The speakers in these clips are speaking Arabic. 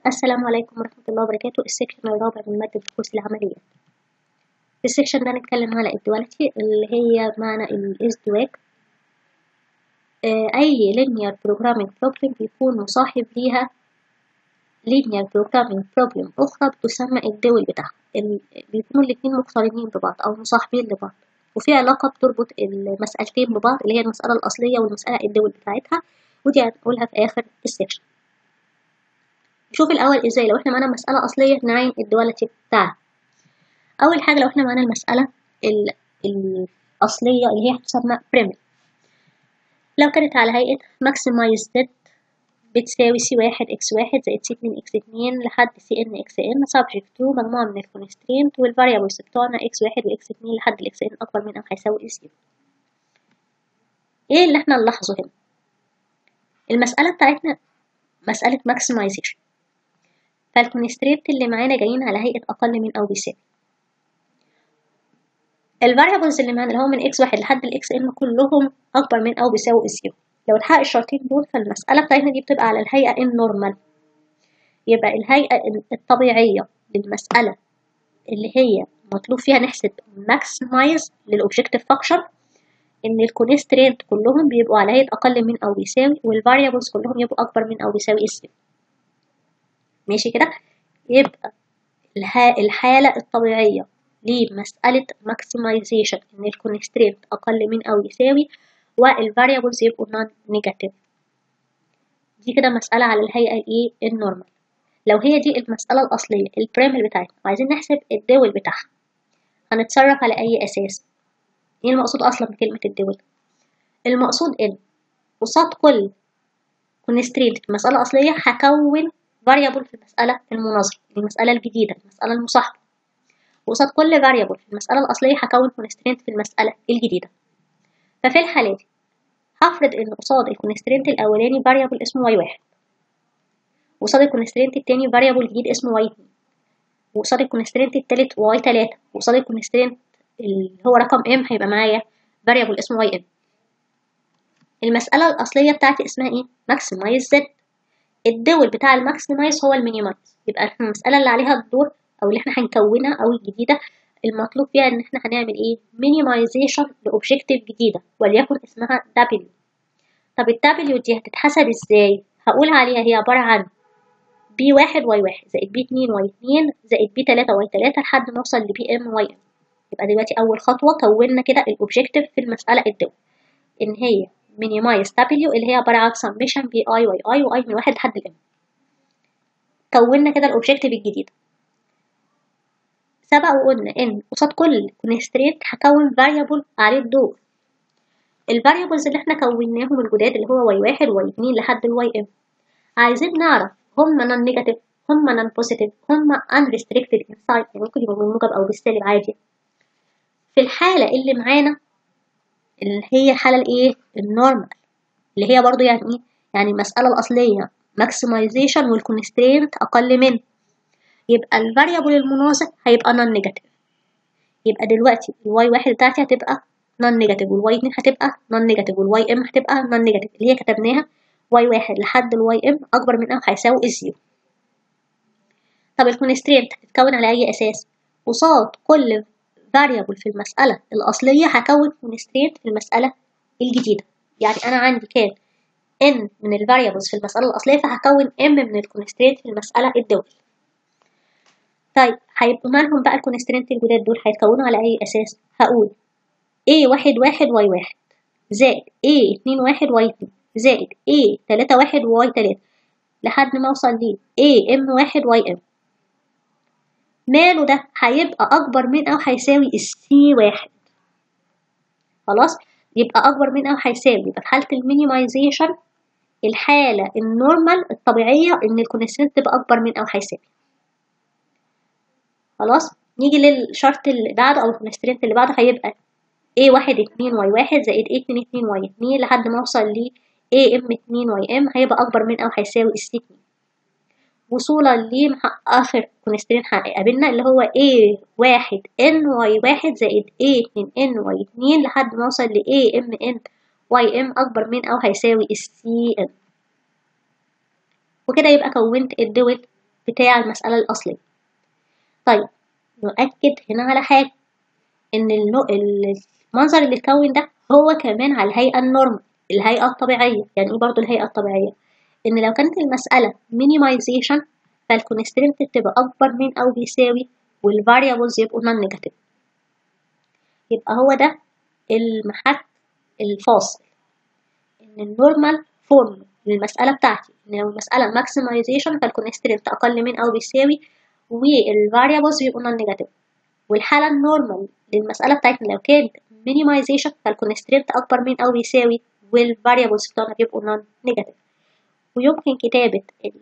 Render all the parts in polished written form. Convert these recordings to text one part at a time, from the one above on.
السلام عليكم ورحمة الله وبركاته. السكشن الرابع من مادة الكورس العملية. في السكشن ده هنتكلم على الدواليتي اللي هي معنى الازدواج. أي linear programming problem بيكون مصاحب ليها linear programming problem أخرى بتسمى الدول بتاعها. بيكونوا الاتنين مقترنين ببعض أو مصاحبين لبعض، وفي علاقة بتربط المسألتين ببعض اللي هي المسألة الأصلية والمسألة الدول بتاعتها، ودي هنقولها في آخر السكشن. نشوف الأول إزاي لو إحنا معانا مسألة أصلية نعين الدواليتي بتاعها. أول حاجة لو إحنا معانا المسألة الأصلية اللي هي هتسمى بريمل، لو كانت على هيئة maximize z بتساوي c1 x1 زائد c2 x2 لحد cn xn subject to مجموعة من الكونسترينت والفاريبلز بتوعنا x1 و x2 لحد ال xn أكبر من أو هيساوي s0. إيه اللي إحنا نلاحظه هنا؟ المسألة بتاعتنا مسألة maximization، فالكونسترينت اللي معانا جايين على هيئة أقل من أو بيساوي. الفاريبلز اللي معانا اللي هو من x1 لحد ال xn كلهم أكبر من أو بيساوي s0. لو اتحقق الشرطين دول فالمسألة بتاعتنا دي بتبقى على الهيئة النورمال. يبقى الهيئة الطبيعية للمسألة اللي هي مطلوب فيها نحسب maximize للأوبجكتيف فانكشن إن الكونسترينت كلهم بيبقوا على هيئة أقل من أو بيساوي، والفاريبلز كلهم يبقوا أكبر من أو بيساوي s0. ماشي كده؟ يبقى الحالة الطبيعية لمسألة maximization إن الكونسترينت أقل من أو يساوي والفاريبلز يبقوا non negative. دي كده مسألة على الهيئة الإيه النورمال. لو هي دي المسألة الأصلية البريمل بتاعتنا وعايزين نحسب الدول بتاعها، هنتصرف على أي أساس؟ إيه المقصود أصلا بكلمة الدول؟ المقصود إن قصاد كل كونسترينت في المسألة الأصلية هكون variable في المسألة المناظرة، المسألة الجديدة، المسألة المصاحبة. وقصاد كل variable في المسألة الأصلية هكون كونسترينت في المسألة الجديدة. ففي الحالة دي هفرض إن قصاد الكونسترينت الأولاني variable اسمه y1، وقصاد الكونسترينت التاني variable جديد اسمه y2، وقصاد الكونسترينت التالت y3، وقصاد الكونسترينت اللي هو رقم m هيبقى معايا variable اسمه ym. المسألة الأصلية بتاعتي اسمها إيه؟ maximize z. الدول بتاع الماكسمايز هو المينيمايز. يبقى احنا المسألة اللي عليها الدور أو اللي احنا هنكونها أو الجديدة المطلوب فيها إن احنا هنعمل إيه؟ minimization لأوبجكتيف جديدة وليكن اسمها W. طب ال W دي هتتحسب إزاي؟ هقول عليها هي عبارة عن B1 Y1 زائد B2 Y2 زائد B3 Y3 لحد ما أوصل ل BM YM. يبقى دلوقتي أول خطوة كونا كده الأوبجكتيف في المسألة الدول إن هي minimize W اللي هي عبارة عن summation BI YI وI من 1 لحد الM. كونا كده الأوبجكتيف الجديد. سبق وقلنا إن قصاد كل constraint هكون variable عليه الدور. الفاريبلز اللي احنا كوناهم الجداد اللي هو y1 و y2 لحد ال ym عايزين نعرف هم non negative، هم non positive، هم unrestricted inside، يعني ممكن يبقوا بالموجب أو بالسالب عادي. في الحالة اللي معانا اللي هي الحالة الإيه؟ النورمال، اللي هي برضو يعني إيه؟ يعني المسألة الأصلية maximization والconstraint أقل من، يبقى الفاريبل المناظر هيبقى non negative. يبقى دلوقتي الواي واحد بتاعتي هتبقى non negative والواي 2 هتبقى non negative والواي ام هتبقى non negative اللي هي كتبناها واي واحد لحد الواي ام أكبر من أو هيساوي الزيرو. طب الكونسترينت هتتكون على أي أساس؟ قصاد كل variable في المسألة الأصلية هكون constraint في المسألة الجديدة. يعني أنا عندي كان n من الفاريبلز في المسألة الأصلية فهكون m من الكونسترينت في المسألة الدول. طيب هيبقوا مالهم بقى الكونسترينت الجداد دول؟ هيتكونوا على أي أساس؟ هقول A11 Y1 زائد A21 Y2 زائد A31 Y3 لحد ما أوصل ليه AM1 YM. ماله ده؟ هيبقى أكبر من أو هيساوي C1. خلاص؟ يبقى أكبر من أو هيساوي. يبقى في حالة المينيمايزيشن الحالة النورمال الطبيعية إن الكونسترينت تبقى أكبر من أو هيساوي. خلاص؟ نيجي للشرط اللي بعده أو الكونسترينت اللي بعده هيبقى A1 2 Y1 زائد A2 2 Y2 لحد ما أوصل ل AM 2 YM هيبقى أكبر من أو هيساوي C2 وصولا لآخر كونسترينت هيقابلنا اللي هو A1 N Y1 زائد A2 N Y2 لحد ما أوصل ل AM N YM أكبر من أو هيساوي CN. وكده يبقى كونت الدول بتاع المسألة الأصلية. طيب نؤكد هنا على حاجة، إن المنظر اللي اتكون ده هو كمان على الهيئة النورمال، الهيئة الطبيعية. يعني إيه برضو الهيئة الطبيعية؟ إن لو كانت المسألة minimization فالكونسترينت تبقى أكبر من أو بيساوي والفاريبلز يبقوا نون نيجاتيف. يبقى هو ده المحك الفاصل، إن النورمال فورم للمسألة بتاعتي إن لو المسألة maximization فالكونسترينت أقل من أو بيساوي والفاريبلز يبقوا نون نيجاتيف، والحالة النورمال للمسألة بتاعتنا لو كانت minimization فالكونسترينت أكبر من أو بيساوي والفاريبلز بتوعنا بيبقوا نون نيجاتيف. ويمكن كتابة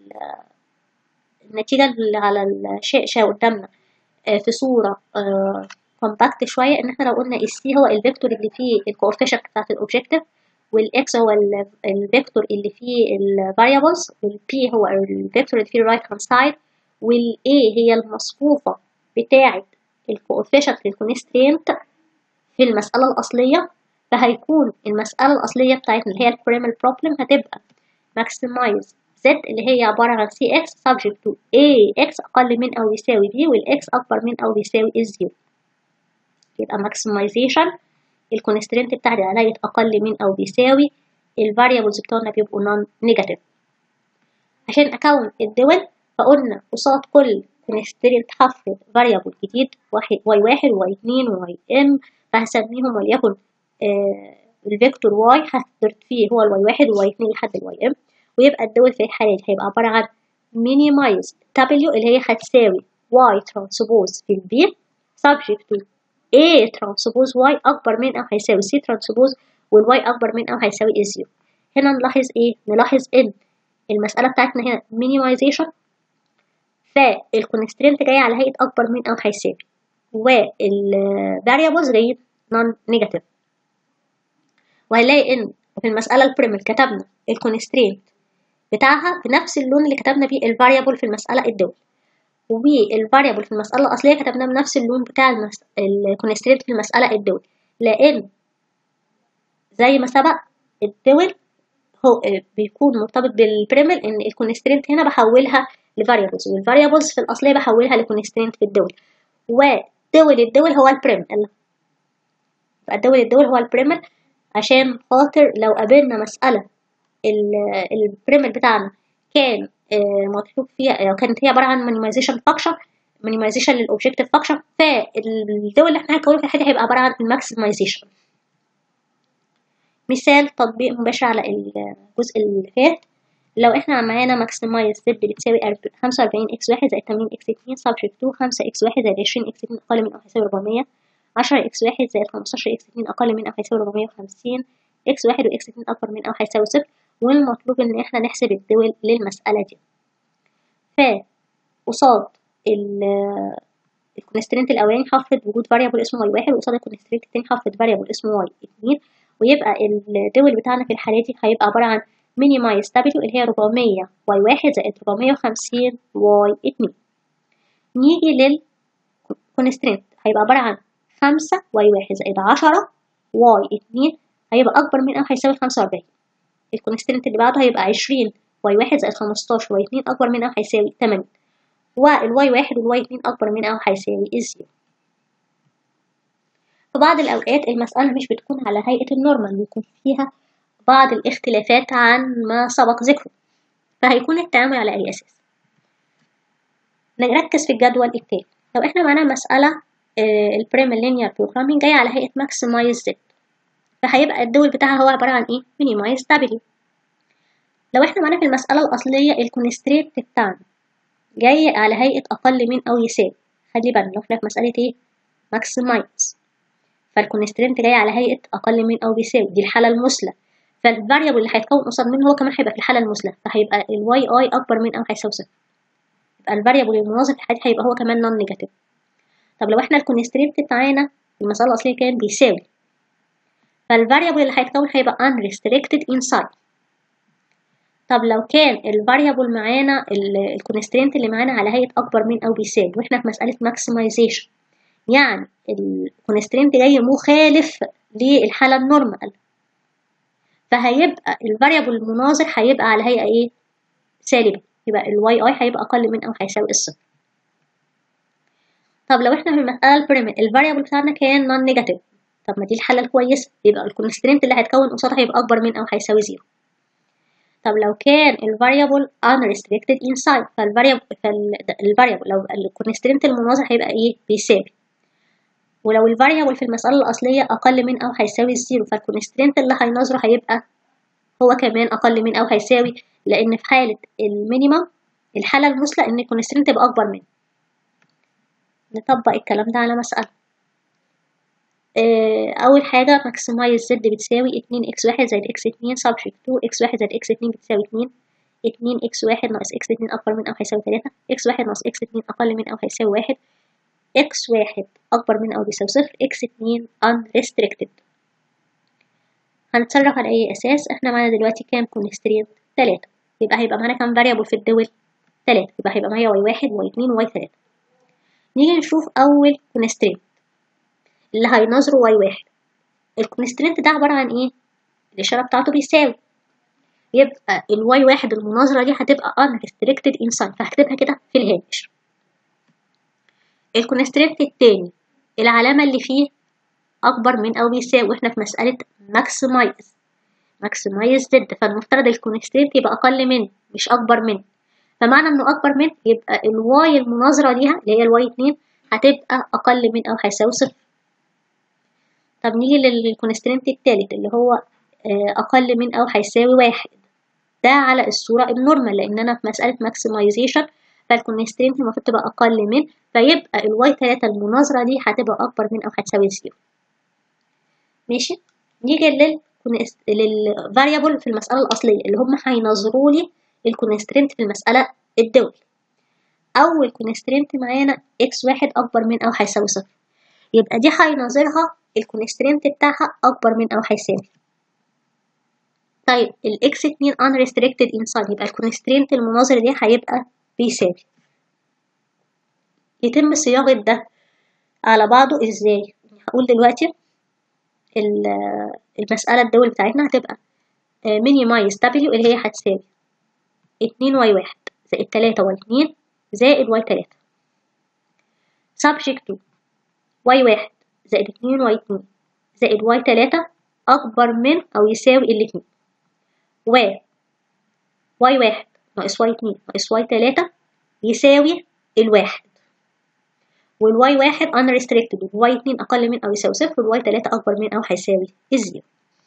النتيجة اللي على الشاشة قدامنا في صورة كومباكت شوية، إن احنا لو قلنا السي هو الفيكتور اللي فيه الكوفيشنت بتاعت الأوبجيكتيف، والإكس هو الفيكتور اللي فيه الفاريبلز، والبي هو الفيكتور اللي فيه الرايت هاند سايد، والإي هي المصفوفة بتاعة الكوفيشنت للكونسترينت في المسألة الأصلية. فهيكون المسألة الأصلية بتاعتنا اللي هي البريمال بروبلم هتبقى maximize z اللي هي عبارة عن cx subject to ax أقل من أو يساوي b والx أكبر من أو يساوي is 0. يبقى maximization الكونسترينت بتاعتي على أقل من أو بيساوي، الفاريبلز بتوعنا بيبقوا non negative. عشان أكون الدول فقلنا قصاد كل كونسترينت هفرض فاريبل جديد y1 y2 وym، فهسميهم وليكن الفيكتور y هفرض فيه هو الy1 وy2 لحد الym، ويبقى الدول في الحالة دي هيبقى عبارة عن minimize w اللي هي هتساوي y transpose في الb subject to a transpose y أكبر من أو هيساوي c transpose والy أكبر من أو هيساوي is 0. هنا نلاحظ إيه؟ نلاحظ إن المسألة بتاعتنا هنا minimization، فالكونسترينت جاية على هيئة أكبر من أو هيساوي، والفاريبلز جايين non negative. وهنلاقي إن في المسألة البريمال كتبنا الكونسترينت بتاعها بنفس اللون اللي كتبنا بيه الفاريبل في المسألة الدول، والفاريبل في المسألة الأصلية كتبناه بنفس اللون بتاع الكونسترينت في المسألة الدول، لأن زي ما سبق الدول هو بيكون مرتبط بالبريمال، إن الكونسترينت هنا بحولها لفاريبلز، والفاريبلز في الأصلية بحولها لكونسترينت في الدول، الدول هو البريمال. الدول هو البريمال، عشان خاطر لو قابلنا مسألة البريمال بتاعنا كان مطلوب فيها كانت هي عبارة عن minimization للأوبجيكتيف فانكشن، فالدول اللي احنا هنكونه في الحاجة هيبقى عبارة عن maximization. مثال تطبيق مباشر على الجزء اللي فات، لو احنا معانا maximize z بتساوي 45x1 زائد 80x2 subject to 5x1 زائد 20x2 أقل من أو هيساوي 400، 10x1 زائد 15x2 أقل من أو هيساوي 450، x1 وx2 أكبر من أو هيساوي 0، والمطلوب إن احنا نحسب الدول للمسألة دي. فقصاد الكونسترينت الأولاني هفرض وجود فاريبل اسمه y1، وقصاد الكونسترينت التاني هفرض فاريبل اسمه y2، ويبقى الدول بتاعنا في الحالة دي هيبقى عبارة عن minimize w اللي هي 400 y1 زائد 450 y2. نيجي للكونسترينت هيبقى عبارة عن 5 y1 زائد 10 y2 هيبقى أكبر من أو هيساوي 45. الكونسترينت اللي بعده هيبقى 20 y1 زائد 15 y2 أكبر من أو هيساوي 8، والy1 والy2 أكبر من أو هيساوي 0. في بعض الأوقات المسألة مش بتكون على هيئة النورمال، بيكون فيها بعض الاختلافات عن ما سبق ذكره، فهيكون التعامل على أي أساس؟ نركز في الجدول التالي. لو احنا معانا مسألة البريمال لينير بروجرامينج جاية على هيئة maximize z، فهيبقى الدول بتاعها هو عبارة عن ايه؟ minimize w. لو احنا معانا في المسألة الأصلية الكونسترينت بتاعنا جاي على هيئة أقل من أو يساوي، خلي بالنا لو احنا في مسألة ايه؟ maximize، فالكونسترينت جاي على هيئة أقل من أو بيساوي، دي الحالة المثلى، فالفاريبل اللي هيتكون قصاد منه هو كمان هيبقى في الحالة المثلى، فهيبقى الواي اي أكبر من أو هيساوي 0، يبقى الفاريبل المناظر في الحالة دي هيبقى هو كمان نون نيجاتيف. طب لو احنا الكونسترينت بتاعنا المسألة الأصلية كان بيساوي، فالفاريبل اللي هيتكون هيبقى unrestricted inside. طب لو كان الفاريبل معانا الكونسترينت اللي معانا على هيئة أكبر من أو بيساوي، واحنا في مسألة maximization، يعني الكونسترينت جاي مخالف للحالة النورمال، فهيبقى الفاريبل المناظر هيبقى على هيئة ايه؟ سالبة، يبقى الواي اي هيبقى اقل من او هيساوي الصفر. طب لو احنا في المسألة البريمت الفاريبل بتاعنا كان نون نيجاتيف، طب ما دي الحالة الكويسة، يبقى الكونسترينت اللي هيتكون قصادها هيبقى أكبر من أو هيساوي زيرو. طب لو كان الفاريبل unrestricted inside فالفاريبل لو الكونسترينت المناظر هيبقى ايه؟ بيساوي. ولو الفاريبل في المسألة الأصلية أقل من أو هيساوي الزيرو فالكونسترينت اللي هيناظره هيبقى هو كمان أقل من أو هيساوي، لأن في حالة المينيمم الحالة المثلى إن الكونسترينت يبقى أكبر منه. نطبق الكلام ده على مسألة. أول حاجة maximize z بتساوي 2x1 زائد x2 subject to x1 زائد x2 بتساوي 2، 2x1 ناقص x2 أكبر من أو هيساوي 3، x1 ناقص x2 أقل من أو هيساوي 1، x1 أكبر من أو بيساوي 0، x2 unrestricted. هنتصرف على أي أساس؟ احنا معانا دلوقتي كام constraint؟ 3، يبقى هيبقى معانا كام variable في الدول؟ 3، يبقى هيبقى معايا y1 y2 y3. نيجي نشوف أول constraint اللي هيناظره y1. الكونسترينت ده عبارة عن ايه؟ الإشارة بتاعته بيساوي، يبقى الواي واحد المناظرة دي هتبقى unrestricted inside، فهكتبها كده في الهامش. الكونسترينت التاني العلامة اللي فيه أكبر من أو بيساوي، واحنا في مسألة maximize z، فالمفترض الكونسترينت يبقى أقل من مش أكبر من، فمعنى إنه أكبر من يبقى الواي المناظرة ليها اللي هي الواي 2 هتبقى أقل من أو هيساوي 0. طب نيجي للكونسترينت التالت اللي هو أقل من أو هيساوي 1، ده على الصورة النورمال لأن أنا في مسألة ماكسمايزيشن، فالكونسترينت المفروض تبقى أقل من، فيبقى الواي 3 المناظرة دي هتبقى أكبر من أو هتساوي 0. ماشي. نيجي للفاريبل في المسألة الأصلية اللي هم هينظروا لي الكونسترينت في المسألة الدول. أول كونسترينت معانا x1 أكبر من أو هيساوي 0، يبقى دي هينظرها الكونسترينت بتاعها أكبر من أو هيساوي. طيب ال x2 unrestricted inside يبقى الكونسترينت المناظر دي هيبقى بيساوي. يتم صياغة ده على بعضه ازاي؟ هقول دلوقتي المسألة الدول بتاعتنا هتبقى minimize w اللي هي هتساوي 2y1 زائد 3y2 زائد y3 subject to y1 زائد 2y2 زائد y3 أكبر من أو يساوي الاتنين، و y1 ناقص y2 ناقص y3 يساوي الواحد، والواي 1 unrestricted والواي 2 أقل من أو يساوي 0 والواي 3 أكبر من أو هيساوي الزيرو.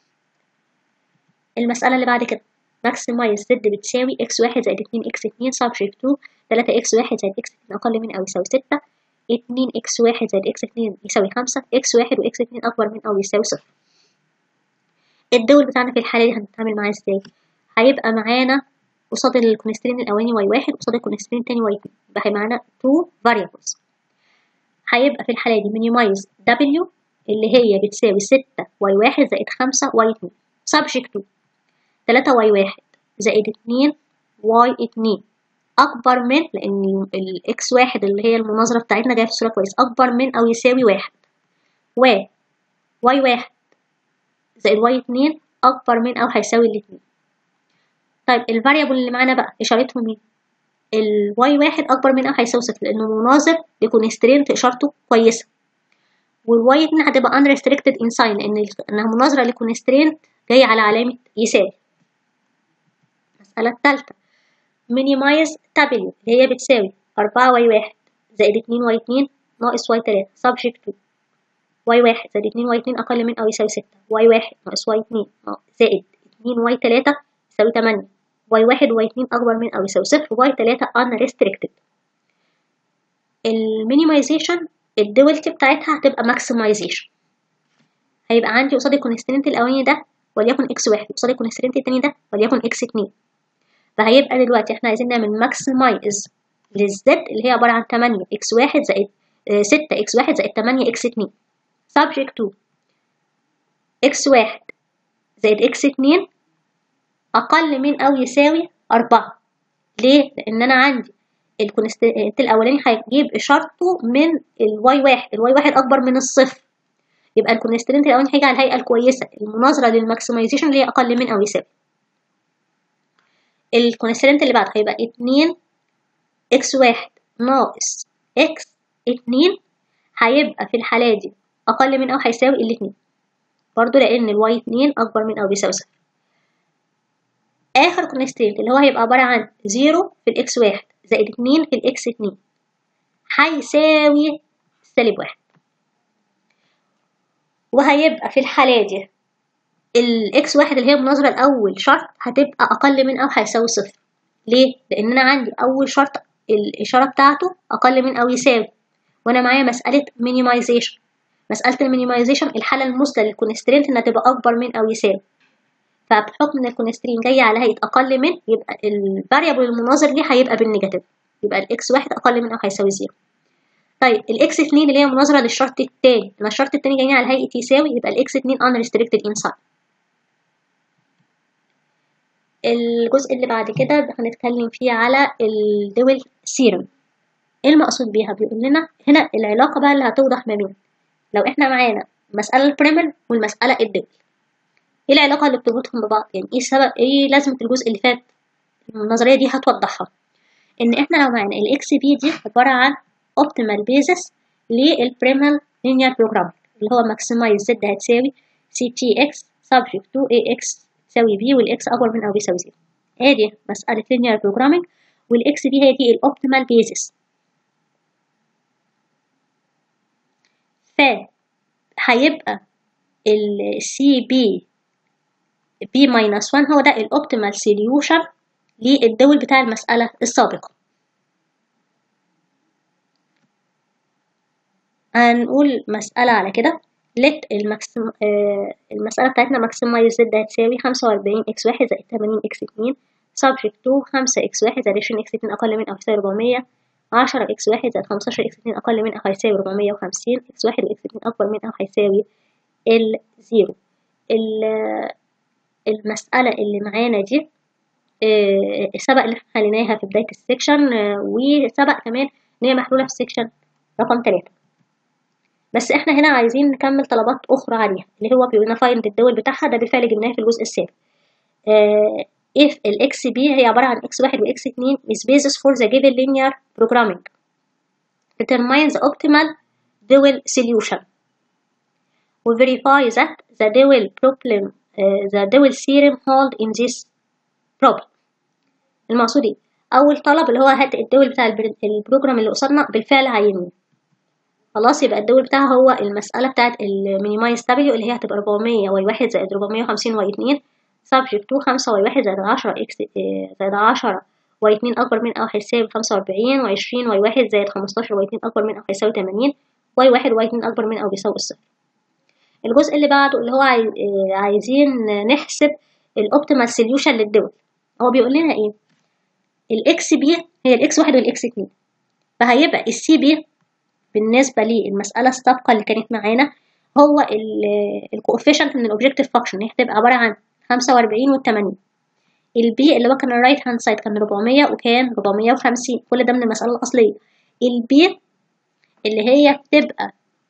المسألة اللي بعد كده maximize z بتساوي x1 زائد 2x2 subject to 3x1 زائد x2 أقل من أو يساوي 6، 2x1 زائد x2 يساوي 5، x1 و x2 أكبر من أو يساوي 0. الدول بتاعنا في الحالة دي هنتعامل معاه ازاي؟ هيبقى معانا قصاد الكونسترين الأولاني y1 قصاد الكونسترين التاني y2، يبقى هيبقى معانا 2 variables. هيبقى في الحالة دي minimize w اللي هي بتساوي 6y1 زائد 5y2 subject to 3y1 زائد 2y2 أكبر من، لأن x1 اللي هي المناظرة بتاعتنا جاية في الصورة كويس، أكبر من أو يساوي 1، و y1 زائد y2 أكبر من أو هيساوي الاتنين. طيب الفاريبل اللي معانا بقى إشارتهم ايه؟ الواي 1 أكبر من أو هيساوي 0 لأنه مناظر لكونسترينت إشارته كويسة، والواي 2 هتبقى unrestricted inside لأنها مناظرة لكونسترينت جاية على علامة يساوي. المسألة الثالثة minimize w اللي هي بتساوي 4y1 زائد 2y2 ناقص y3 subject to y1 زائد 2y2 أقل من أو يساوي 6، y1 ناقص y2 زائد 2y3 يساوي 8، y1 و y2 أكبر من أو يساوي 0 y3 unrestricted. المينيمايزيشن الدولتي بتاعتها هتبقى maximization. هيبقى عندي قصاد الكونسترينت الأولاني ده وليكن x1 قصاد الكونسترينت التاني ده وليكن x2، فهيبقى دلوقتي احنا عايزين نعمل maximize للزد اللي هي عبارة عن 8x1 زائد 6x1 زائد 8x2 subject to x1 زائد x2 أقل من أو يساوي 4. ليه؟ لأن أنا عندي الكونسترينت الأولاني هيجيب إشارته من الواي 1، الواي 1 أكبر من الصفر، يبقى الكونسترينت الأولاني هيجي على الهيئة الكويسة المناظرة للماكسمايزيشن اللي هي أقل من أو يساوي. الكونسترينت اللي بعده هيبقى 2 x1 ناقص x2 هيبقى في الحالة دي أقل من أو هيساوي الاتنين برضو، لأن y2 أكبر من أو بيساوي 0. آخر كونسترينت اللي هو هيبقى عبارة عن 0 في x1 زائد 2 في x2 هيساوي -1. وهيبقى في الحالة دي x1 اللي هي مناظرة الأول شرط هتبقى أقل من أو هيساوي 0. ليه؟ لأن أنا عندي أول شرط الإشارة بتاعته أقل من أو يساوي، وأنا معايا مسألة minimization. مسألة المينيمايزيشن الحالة المثلى للكونسترينت إنها تبقى أكبر من أو يساوي، فبحكم إن الكونسترينت جاية على هيئة أقل من، يبقى الفاريبل المناظر ليه هيبقى بالنيجاتيف، يبقى x1 أقل من أو هيساوي 0. طيب x2 اللي هي مناظرة للشرط التاني، لما الشرط التاني جاي على هيئة يساوي يبقى x2 unrestricted inside. الجزء اللي بعد كده هنتكلم فيه على الدول سيرم. ايه المقصود بيها؟ بيقول لنا هنا العلاقة بقى اللي هتوضح ما بين لو احنا معانا المسألة البريمال والمسألة الدول، ايه العلاقة اللي بتربطهم ببعض؟ يعني ايه سبب، ايه لازمة الجزء اللي فات؟ النظرية دي هتوضحها. ان احنا لو معانا الاكس بي دي عبارة عن optimal basis للبريمال linear program اللي هو maximize z هتساوي ctx subject to ax تساوي b والاكس اكبر من او بيساوي 0. ادي مسألة linear programming، والاكس بي هي دي الاوبتيمال basis. فهيبقى ال b minus 1 هو ده الاوبتيمال solution للدول بتاع المسألة السابقة. هنقول مسألة على كده let المسألة بتاعتنا maximize z هتساوي 45 x1 زائد 80 x2 subject to 5 x1 زائد 20 x2 أقل من أو يساوي 400، 10 x1 زائد 15 x2 أقل من أو هيساوي 450، x1 و x2 أكبر من أو هيساوي الزيرو. المسألة اللي معانا دي سبق اللي احنا خليناها في بداية السكشن، وسبق كمان ان هي محلولة في السكشن رقم 3، بس احنا هنا عايزين نكمل طلبات اخرى عليها اللي هو بيقولنا فايند الدول بتاعها. ده بالفعل جبناه في الجزء السابق. if الاكس بي هي عبارة عن x1 و x2 is basis for the given linear programming determine the optimal dual solution و verify that the dual problem the dual theorem hold in this problem. المقصود ايه؟ اول طلب اللي هو هات الدول بتاع البروجرام اللي قصادنا بالفعل عينه. خلاص، يبقى الدول بتاعها هو المسألة بتاعت المينيمايز دبليو اللي هي هتبقى 400 y1 زائد 450 y2 subject to 5 y1 زائد 10 x زائد 10 y2 أكبر من أو هيساوي 45 و20 y1 زائد 15 y2 أكبر من أو هيساوي 80 y1 y2 أكبر من أو بيساوي 0. الجزء اللي بعده اللي هو عايزين نحسب الأوبتيمال سوليوشن للدول. هو بيقول لنا إيه؟ الإكس بي هي الإكس 1 والإكس 2، فهيبقى السي بي بالنسبة للمسألة السابقة اللي كانت معانا هو الكوفيشنت من الأوبجكتيف فانكشن، هي هتبقى عبارة عن 45 و80. البي اللي هو كان الرايت هاند سايد كان 400 وكان 450، كل ده من المسألة الأصلية. البي اللي هي بتبقى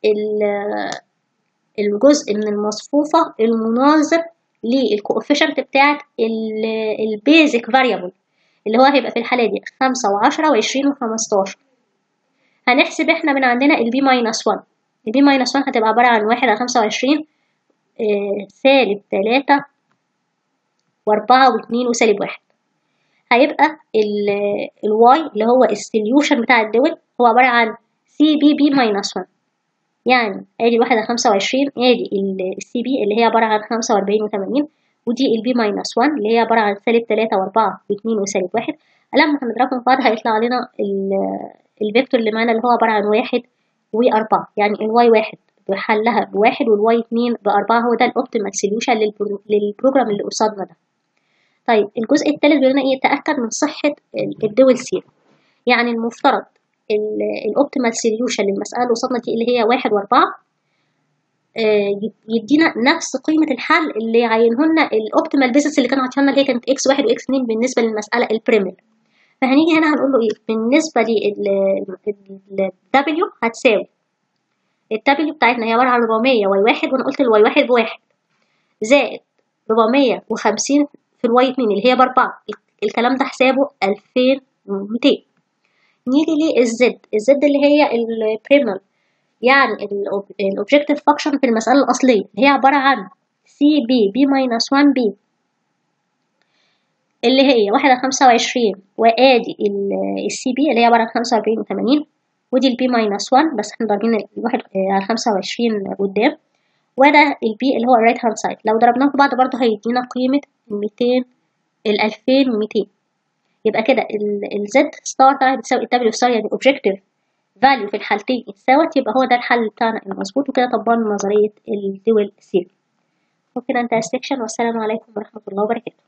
الجزء من المصفوفة المناظر للكوفيشنت بتاعت البيزك فاريبل اللي هو هيبقى في الحالة دي 5 و10 و20 و15. هنحسب احنا من عندنا البي ماينس 1. البي ماينس 1 هتبقى عبارة عن 1 على 25 سالب 3 و4 و2 وسالب 1. هيبقى الواي اللي هو السوليوشن بتاع الدول هو عبارة عن سي بي بي ماينس 1. يعني ادي 1 على 25 ادي السي بي اللي هي عبارة عن 45 و80، ودي البي ماينس 1 اللي هي عبارة عن سالب 3 و4 و2 وسالب 1. لما هنضربهم في بعض هيطلع لنا الفيكتور اللي معانا اللي هو عبارة عن 1 و4، يعني الواي 1 بحلها ب1 والواي 2 ب4. هو ده الاوبتيمال سوليوشن للبروجرام اللي قصادنا ده. طيب الجزء الثالث بيقول لنا ايه؟ تأكد من صحة الدول سير. يعني المفترض الاوبتيمال سوليوشن للمسألة اللي قصادنا دي اللي هي 1 و4 يدينا نفس قيمة الحل اللي عينه لنا الاوبتيمال بيزس اللي كانوا عطينا اللي هي كانت x1 وx2 بالنسبة للمسألة البريمال. فهنيجي هنا هنقول له ايه؟ بالنسبة لل W هتساوي ال W بتاعتنا هي عبارة عن 400 y1 وانا قلت الواي 1 ب1 زائد 450 في الواي 2 اللي هي ب4. الكلام ده حسابه 2200. نيجي الزد اللي هي البريمال، يعني الاوبجكتيف فانكشن في المسألة الأصلية هي عبارة عن سي بي بي ماينس 1 بي، اللي هي 1/25، وادي السي بي اللي هي عبارة عن 45 و80، ودي البي ماينس 1 بس احنا ضاربين الواحد على 25 قدام، وده البي اللي هو الرايت هاند سايد. لو ضربناهم في بعض برضه هيدينا قيمة 200 2200. يبقى كده الزد ستار طبعا بتساوي الدبليو ستار، يعني اوبجكتيف فاليو في الحالتين اتساوت، يبقى هو ده الحل بتاعنا المظبوط. وكده طبقنا نظرية الدول سيري. وكده انتهى السكشن، والسلام عليكم ورحمة الله وبركاته.